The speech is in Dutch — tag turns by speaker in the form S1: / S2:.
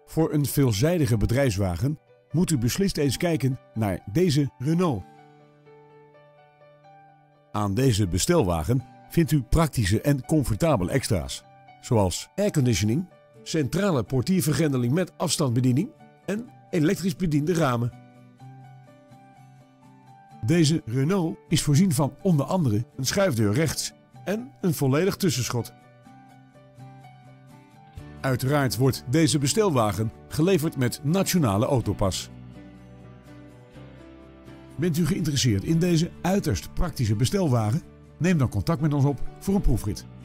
S1: Voor een veelzijdige bedrijfswagen moet u beslist eens kijken naar deze Renault. Aan deze bestelwagen vindt u praktische en comfortabele extra's, zoals airconditioning, centrale portiervergrendeling met afstandsbediening en elektrisch bediende ramen. Deze Renault is voorzien van onder andere een schuifdeur rechts en een volledig tussenschot. Uiteraard wordt deze bestelwagen geleverd met Nationale Autopas. Bent u geïnteresseerd in deze uiterst praktische bestelwagen? Neem dan contact met ons op voor een proefrit.